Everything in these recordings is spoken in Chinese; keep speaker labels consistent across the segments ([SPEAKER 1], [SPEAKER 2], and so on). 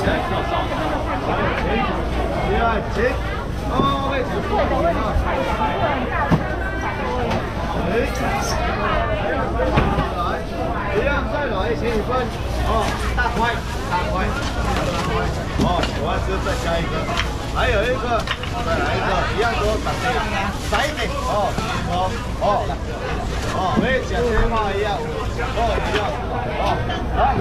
[SPEAKER 1] 一样再来前一份哦，大块，哦，喜欢吃再加一个，还有一个，再来一个，一样多少一点哦，没讲电话一样，一样，来，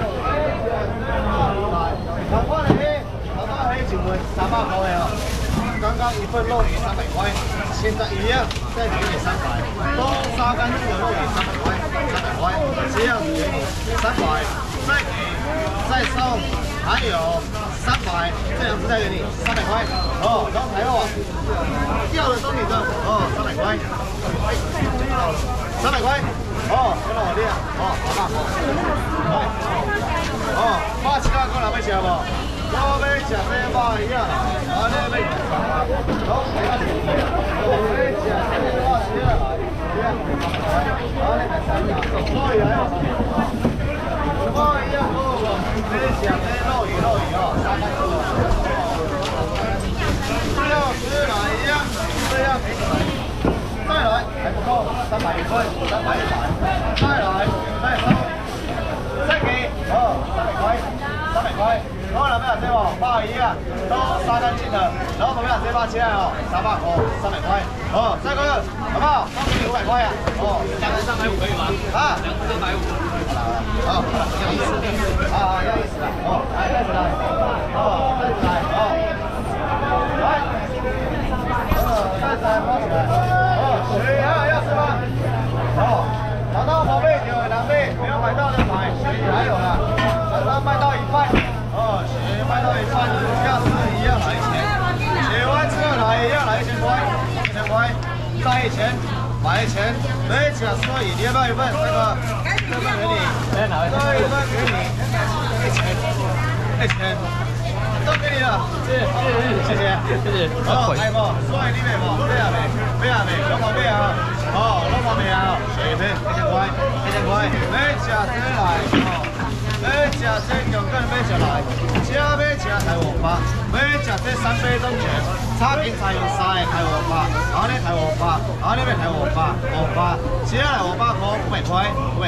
[SPEAKER 1] 老爸黑请问300块哦。 刚刚一份肉鱼300块，现在一样再给你300，都杀干净的肉鱼300块，300块，这样子给你300，再送，还有300，这样子再给你300块，哦，然后还有掉的都你的，哦，300块，300块，哦，跟我练，哦，好吧，哦，把其他过来没吃不？ 我要吃这把一样，安尼要吃啥？好，我要吃这个。我要吃这把一样，安尼来3个，肉鱼还有3个。我一样好不？要吃这肉鱼哦，300块。最后吃哪一样？这样给你们。再来还不够，300块，300，再来，再收，再给哦，300块，300块。 然后两边这把鲍鱼啊，都杀干净的。然后旁边这把切哦，300块，300块。哦，这个好不好？送给你500块啊。哦，2个350可以吗？啊，2个350。好，一样意思。啊，一样意思的。哦，来，开始来。哦，开始来。哦，来。开始来，包起来。哦，水还要吃吗？哦，找到宝贝就有2倍，没有买到的买，水还有了。等到卖到一半。 哦，血卖到一半，下次一样来1000，血完之后来一样来1000块，1000块，再1000，买1000，没讲所以你要不要一份？这个给你，这一份给你，1000，都给你了，谢谢。哦，来不？所以你没不？没啊没，老毛病啊，哦，老毛病啊，水一瓶1000块，1000块，没讲谁来？哦。 要吃这强梗要吃来，只要吃台湾八，要吃这3杯东泉，炒芹菜用3个台湾八，安尼台湾八，安尼要台湾八，58，只要来500块，500块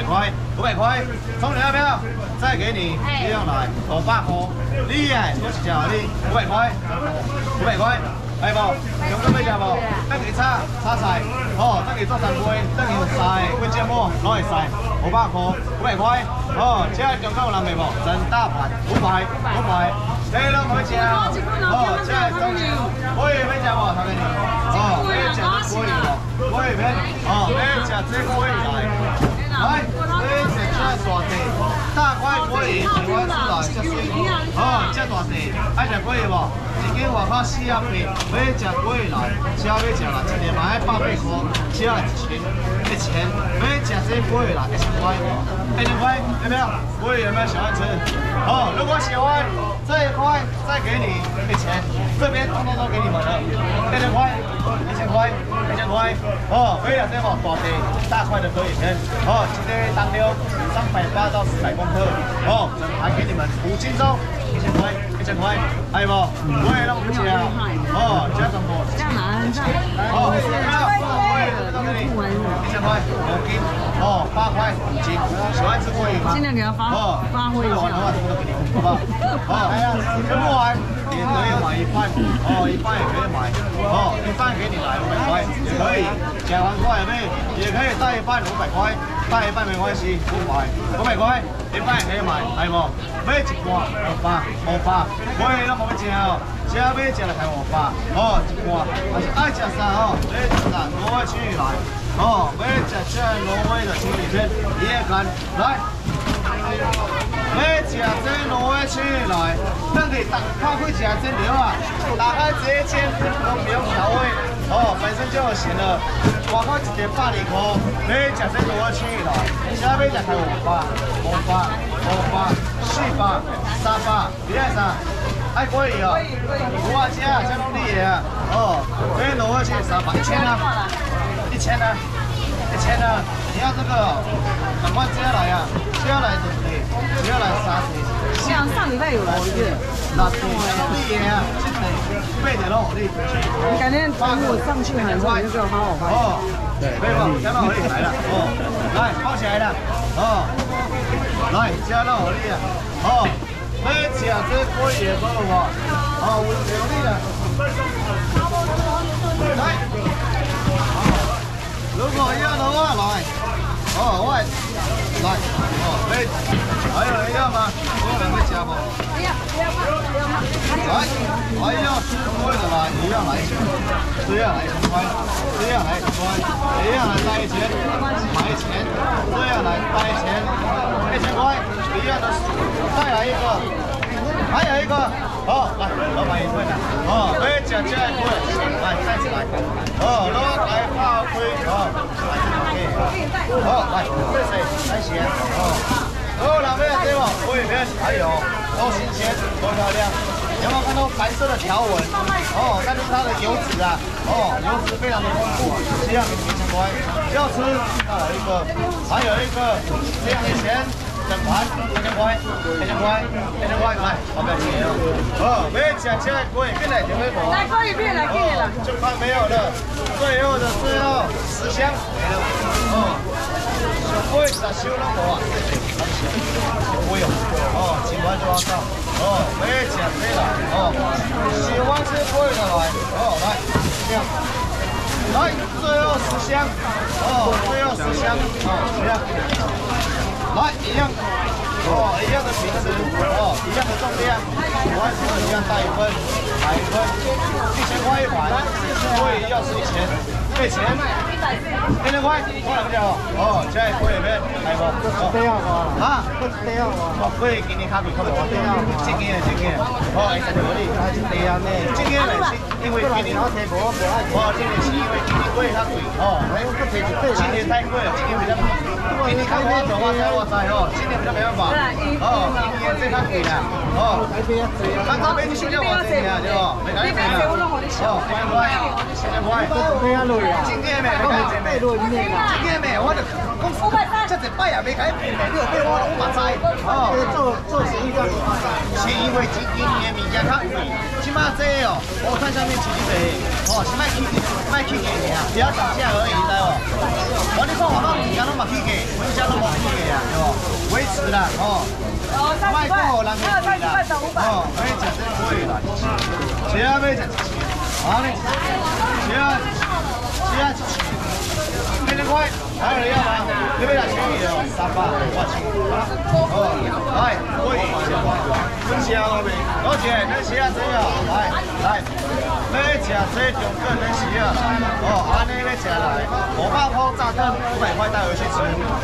[SPEAKER 1] ，500块，充你要不要？再给你，这样来500块，你哎，我是吃你500块，500块。 系无，强梗要食无？等佢炒菜，哦，等佢做3杯，等佢有菜，几只么拢会使，500块，500块，哦，这强梗有人卖无？整大盘500，你拢可以食啊，哦，这中秋，我以为要食无，头家你，哦，要食这锅鱼无？锅鱼片，哦，要食这锅鱼来，来，要食这大地，大块锅鱼，台湾出来，这水果，哦，这大地，爱食锅鱼无？ 一斤外口48，要吃过来，只要吃啦，一年买180块，只要1000，要吃这过来1000块，1000块有没有？过有没有喜欢吃？哦，如果喜欢这一块，再给你1000，这边通通都给你们了，1000块，1000块，1000块，哦，可以了，这把大块的可以片，哦，今天当溜380到400公克，哦，整盘给你们5斤重，1000块，1000块，还有不？ 我也让我们吃啊！哦，加什么？
[SPEAKER 2] 这样拿上。
[SPEAKER 1] 哦，都给你1000块5斤，哦，8块5斤。喜欢吃鲑鱼吗？
[SPEAKER 2] 尽量给他发挥一下。
[SPEAKER 1] 的话，全部都给你，好不好？哦，吃不完也可以买一半，哦，一半也可以买，哦，一半给你来500块也可以，讲完过来没？也可以带一半500块，带一半没关系，500块，一半也可以买，还有无？买一罐500，我也让我们吃哦。 只要要吃来台湾八，哦，一罐，还是爱吃啥哦，要吃啥挪威青鱼来，哦，要吃这挪威的青鱼片，你也看来，要吃这挪威青鱼来，等你看开吃这料啊，打开直接煎，都不用调味，哦，本身就有咸了，外口一碟120块，要吃这挪威青鱼来，只要要吃台湾八，500，400，300，你爱啥？ 爱可以哦，有啊，这拢你的啊，哦，这挪威青300，1000啊，1000啊，1000啊，你要这个，赶快接下来啊，接下来准备，接下来沙子，
[SPEAKER 2] 像上礼拜有来一个，
[SPEAKER 1] 那你啊，背着咯，你。
[SPEAKER 2] 你改天等我上去喊说，你就给我好好拍。
[SPEAKER 1] 哦，对，背吧，加到我里来了，哦，来包起来了，哦，来加到我里了，哦，来吃这锅也不好，哦，我有力了，来，如果要的话来，哦，我来，哦，没，还有人要吗？我们会加吗？来，还要吃锅的来，一样来，这样来10块，这样来10块，这样来带钱，买钱，这样来带钱，1000块，一样的，再来一个，还有一个，好，来，老板一份的，哦，来吃这一份，来站起来，哦，老来泡龟，哦，来，OK，好，来，这谁来钱，哦。哦，两边对吧？锅里面还有都新鲜，多漂亮！有没有看到白色的条纹？哦，那就是它的油脂啊！哦，油脂非常的丰富，这样给你1000块。要吃，再来一个，还有一个这样的钱，整盘1000块，1000块，1000块，来，好不要钱哦！哦，没吃这锅里面来点没有？
[SPEAKER 2] 来锅里面来给你了，
[SPEAKER 1] 就快没有了，最后10箱没了，哦。小龟咋修那么啊？不用哦，今晚就要上哦，没减肥了哦，喜欢吃龟的来哦，来这样，来最后10箱哦，最后10箱哦，这样，来一样哦，一样的瓶子哦，一样的重量，喜欢吃的一样带一份，买一份，1000块一盘，龟要是1000。给钱，1000块，我来不了。哦，这锅里面来不？这样吗？啊，这样吗？我可以给你咖啡，可不可以？这样吗？今天。哦，你在哪里？这样呢？今天来是因为今年我今年是因为今年贵它贵哦。今年太贵了，今年比较便宜。今年看我走啊，在我在哦，今年比较没办法。哦，今年这太贵了。哦，看到没？你现在我这边对吧？没改变了。哦，1000块，1000块。今天没，今天没，我就讲这一摆也没改变，你有变我嘛知。哦，做生意干嘛？是因为今年物件较贵，即马这哦，我看上面起一哦，是卖起价尔，不要涨价而已，知无？我你看我那物件拢嘛起价，我家拢冇起价啊，对无？维持啦，哦。卖过后人去贵啦，哦，可以食这贵啦，只要要食1啊，只要1000块，还有人要吗？你要吃鱼哦，300，我请。哦，来，贵1000块，分享了没？多少钱？能吃啊，这个，来，要吃这中个能吃啊。哦，安尼要吃来，500块炸弹，500块带回去吃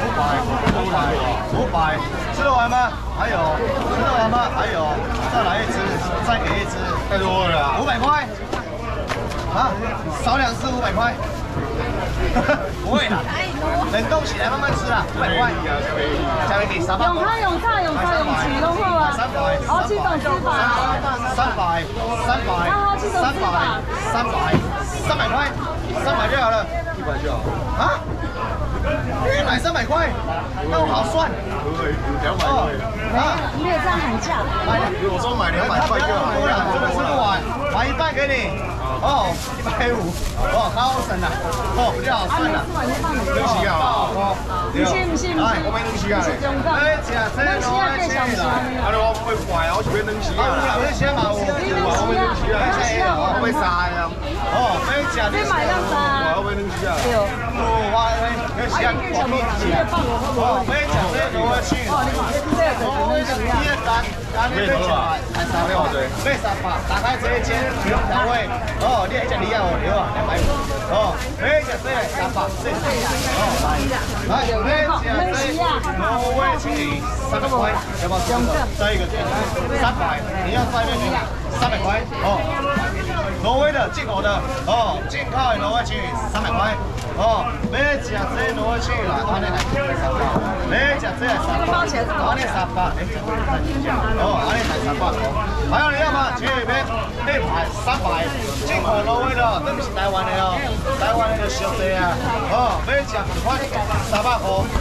[SPEAKER 1] ，500，吃得完吗？还有，吃得完吗？还有，再来一只，再给一只，太多了，500块。啊，少2只500块。不会啦，冷冻起来慢慢吃啦，500块。下面给300。
[SPEAKER 2] 永康永琪拢好啊。好，7种吃法。300块
[SPEAKER 1] ，300就好了，100就好。啊？你买300块，那我好算。200块。
[SPEAKER 2] 没有这样喊价。
[SPEAKER 1] 我说买200块就好了，真的吃不完，买一半给你。哦，150，哦，高省啦，哦，比较好算啦。东西啊，
[SPEAKER 2] 唔是，
[SPEAKER 1] 我买东西啊，哎，吃这东西啦，啊，我不会坏啊，我就买东西啊，我买先嘛，我买东西啊，我买啥呀？哦，买吃你买那啥？我买东西啊，对哦，我买吃我咪吃，哦，买吃这个我去，哦，你单你买吃买300，买300，打开这一间不用调味。哦，你还吃你啊？哦，对啊，250。哦，买吃这300，这哦，来，买吃这挪威青鱼300块，要不要2个？再一个300，你要在那边300块。哦，挪威的进口的，哦，进口的挪威青鱼300块。哦，买吃这挪威青鱼来，安尼来300，买吃这300，安尼300，哦，安尼才300。还有你要吗？前面那盘300，进口挪威的，这不是台湾的哦，台湾的就小济啊。哦，买吃1块300块，300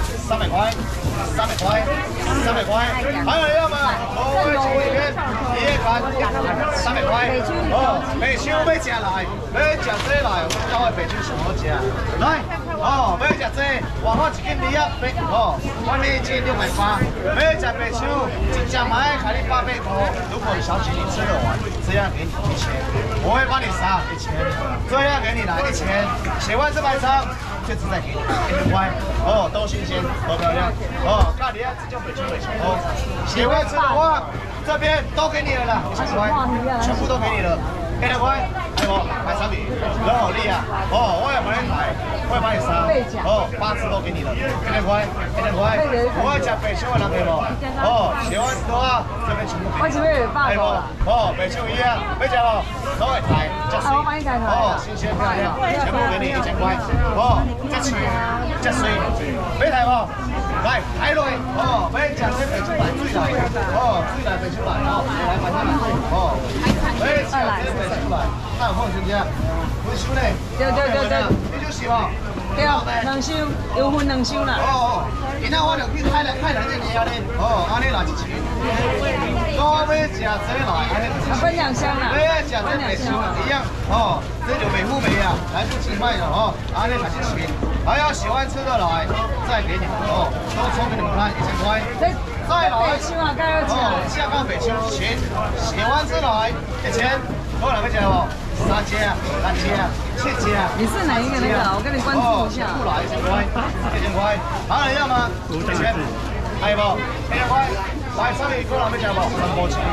[SPEAKER 1] 300块，300块，300块，还有人要吗？我会请你们第一款300块。哦，北秋要食来，要食这来，我教的北秋上好食。来，哦，要食这，外口一斤2啊8，哦，我呢一斤680。要食北秋，一只买给你800块。如果你小姐你吃得完，这样给你1000，我会帮你杀1000，这样给你来1000，写完这100张。这次再给你1000块，哦，都新鲜，多漂亮，哦，看你要这叫北京美球哦，喜欢吃的话，这边都给你了啦，1000块，全部都给你了，1000块，还有买3米，人好厉害，哦，我也帮你买，我也帮你杀，哦，8次都给你了，1000块，1000块，我要讲北秋的男朋友，哦，喜欢吃的话，这边全部给你，还有哦，北秋一样，会讲哦，都会抬，哦，新鲜漂亮，全部给你1000块，哦。这水，这水，买台无？来，台来，哦，买食这北京来，水来，哦，水来北京来，哦，来买它来，哦，买食这北京来，看有空先生，分收呢？对，你就喜欢。
[SPEAKER 2] 对，2箱，有分2箱啦。
[SPEAKER 1] 哦，今仔我就去海南这里安尼，哦，安尼来1000。我要食这来，安尼就
[SPEAKER 2] 分2箱啦。
[SPEAKER 1] 要食这北京一样，哦，这就美富美啊，来自清迈的哦，安尼才1000。还要喜欢吃的来，再给你们哦，都抽给你们看1000块。再来，哦，下岗北秋1000，喜欢吃的来1000，多少个钱哦？3千啊，3千啊，7千啊。
[SPEAKER 2] 你是哪一个那个？我跟你关注一下。
[SPEAKER 1] 不来1000块，1000块，还有人要吗？1000，还有不？1000块，来上面多少个钱不？3毛钱。